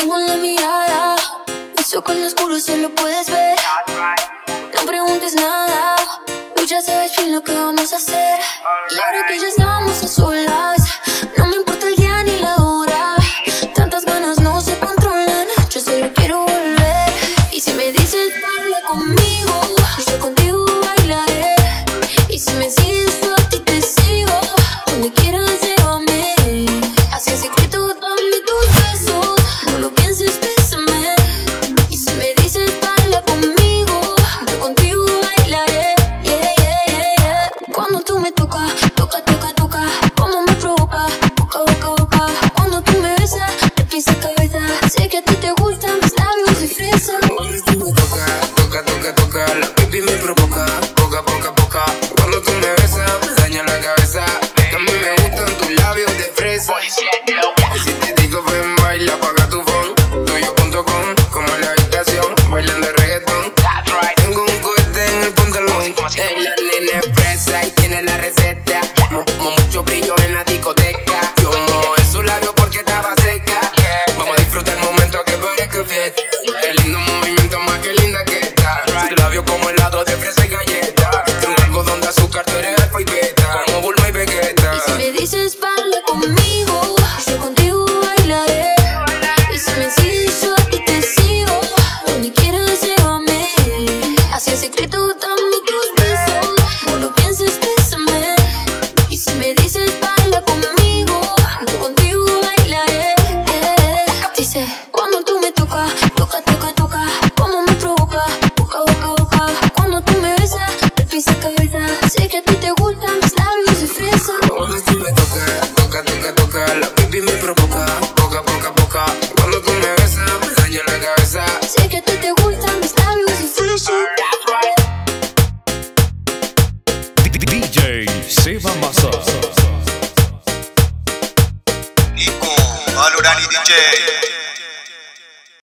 Según la mirada, mis ojos oscuros se lo puedes ver. No preguntes nada, tú ya sabes bien lo que vamos a hacer. Y ahora que ya estamos a solas, no me importa el día ni la hora. Tantas ganas no se controlan, yo solo quiero volver. Y si me dices baila conmigo, yo contigo bailaré. Y si me sigues yo a ti te sigo, donde quieras llévame. Así en secreto dame tus besos, no lo pienses, bésame. Y si me dices baila conmigo, yo contigo bailaré. Yeah, yeah, yeah, yeah. Cuando tú me tocas, toca, toca, toca, como me provoca, boca, boca, boca. Cuando tú me besas, de pies a cabeza, sé que a ti te gustan mis labios de fresa. Cuando tú me tocas, toca, toca, toca, la pipi me provoca, poca, poca, poca. Cuando tú me besas, me daña la cabeza, que a mí me gustan tus labios de fresa. Y si te digo ven baila, apaga tu phone, tuyo.com, como en la habitación, bailando reggaetón. Tengo un cohete en el pantalón, la nena es fresa y tiene la receta. Mucho brillo en la discoteca, yo mojé su labio porque estaba seca. Vamos a disfrutar el momento que parezca fiesta. Qué lindo movimiento, más que linda que está. Tu labio como helado de fresa y galleta, un algodón de azúcar, tú eres alfa y beta, como Bulma y Vegeta. Y si me dices baila conmigo, yo contigo bailaré. Y si me sigues yo a ti te sigo, donde quieras llévame. Así en secreto dame tus besos, no lo pienses, bésame. Y si me dices baila conmigo, yo contigo bailaré. Dice, cuando tú me tocas, toca, toca, toca, como me provoca, boca, boca, boca. Cuando tú me besas, de pies a cabeza, sé que a ti te gustan mis labios de fresa. Cuando tú me tocas, toca, toca, toca, la pipi me provoca, poca, poca, poca. Cuando tú me besas, me daña la cabeza. Sé que a ti te gustan mis labios de fresa. DJ Seba Massa. Nico Alurani DJ.